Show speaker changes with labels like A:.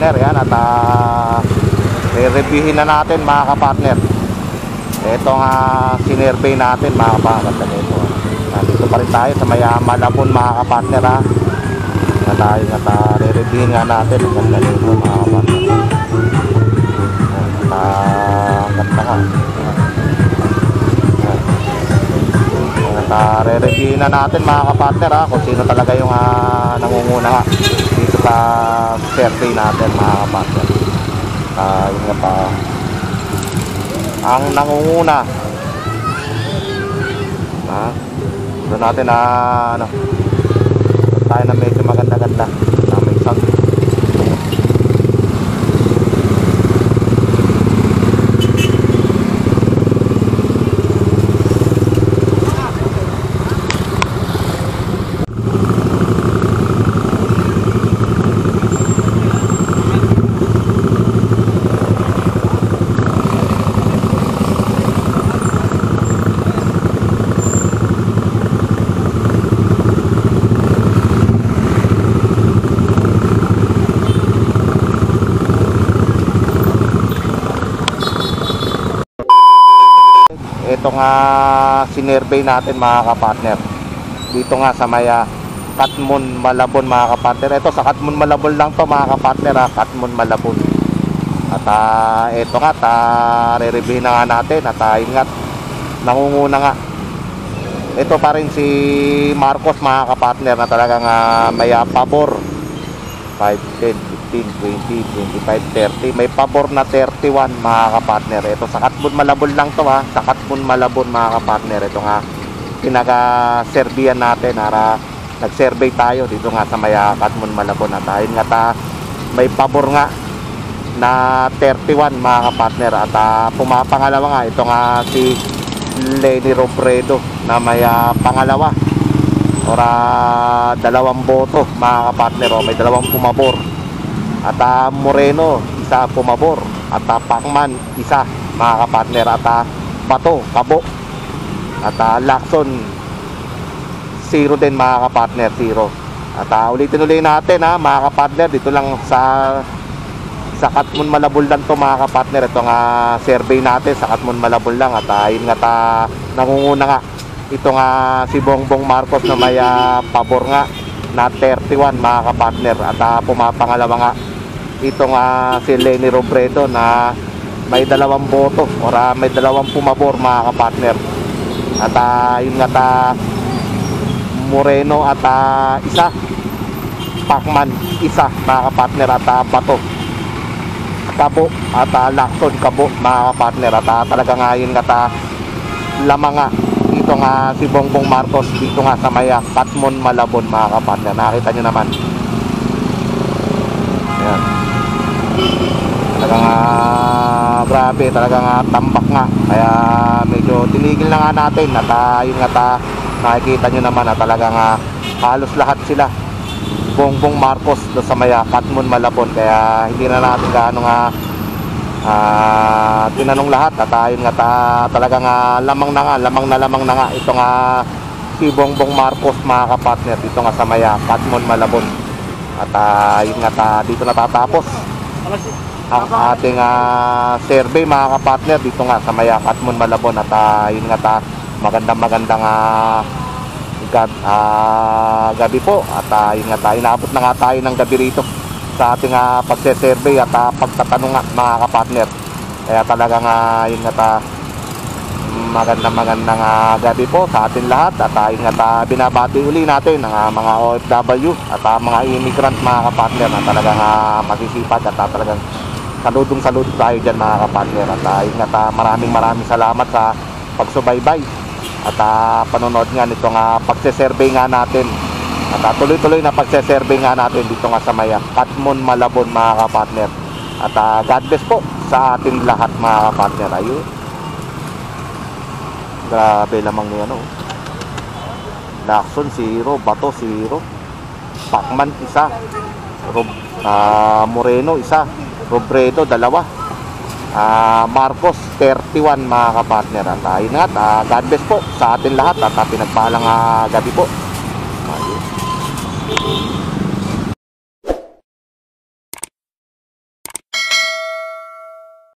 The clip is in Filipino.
A: kapartner. Yan, at re-reviewin na natin mga kapartner. Itong sinurvey natin mga kapartner. Dito pa rin tayo sa may Malabon mga kapartner ha. Na tayo re-reviewin nga natin. Ang ganda nito mga kapartner. Ganda ka. Re-reviewin na natin mga kapartner ha, kung sino talaga yung nangunguna nga dito sa survey natin mga kapartner. Yun nga pa ang nangunguna doon natin tayo na medyo maganda-ganda na may sound. Itong sinurvey natin mga kapartner dito nga sa may Katmon Malabon mga kapartner. Ito sa Katmon Malabon lang to mga kapartner Katmon Malabon. At ito nga re-review na nga natin at ingat nangunguna nga. Ito pa rin si Marcos mga kapartner na talagang may pabor 5, 10, 15, 20, 25, 30. May pabor na 31 mga kapartner. Ito sa Katmon Malabon lang to sa Katmon Malabon mga kapartner. Ito nga pinaga-serbian natin. Nag-survey tayo dito nga sa may Katmon Malabon. At ayun nga may pabor nga na 31 mga kapartner. At pumapangalawa nga ito nga si Lenny Robredo na may pangalawa or 2 boto mga kapartner. May 2 pumabor. At Moreno isa pumabor. At Pacman isa mga kapartner. At Bato, Kabo at Lacson 0 din mga kapartner, 0. At ulitin natin mga kapartner. Dito lang sa Katmon Malabon lang to mga kapartner. Ito nga survey natin sa Katmon Malabon lang. At yun nga nangunguna nga ito nga si Bongbong Marcos na may pabor nga na 31 mga kapartner. At pumapangalawa nga ito nga si Lenny Robredo na may 2 boto or may 2 pumabor mga kapartner. At yun nga Moreno at isa, Pacman isa mga kapartner. At Bato, Kabo at Lacson, Kabo mga kapartner. At talaga nga yun nga lamang nga dito nga si Bongbong Marcos dito nga sa may Katmon Malabon mga kapartner. Nakita nyo naman. Ayan. Talagang grabe, talagang tambak nga. Kaya medyo tinigil na nga natin. At yun nga nakikita nyo naman na talagang halos lahat sila Bongbong Marcos do sa may Katmon Malabon. Kaya hindi na natin gaano tinanong lahat. At yun nga talagang lamang na nga ito nga si Bongbong Marcos mga kapartner dito nga sa may Katmon Malabon. At yun nga dito natatapos ang ating survey mga kapartner dito nga sa may Katmon Malabon. At yun nga magandang gabi po. At yun nga inaabot na nga tayo ng gabi rito sa ating pagse-survey at pagtatanong mga kapartner. Kaya talagang yun nga magandang gabi po sa atin lahat. At yun nga binabati uli natin ang mga OFW at mga immigrant mga kapartner na talagang masisipag. At talagang saludong tayo dyan mga kapartner. At yun nga maraming salamat sa pagsubaybay at panonood nga nitong pagse-survey nga natin. At tuloy-tuloy na pagse-survey nga natin dito nga sa may Katmon Malabon mga kapartner. At God bless po sa atin lahat mga kapartner. Ayun, grabe lamang niya Lacson 0, Bato 0, Pacman isa, Moreno isa, Robredo 2, Marcos 31 mga kapartner. At ayun nga, God bless po sa atin lahat at pinagpalang gabi po. Ayun.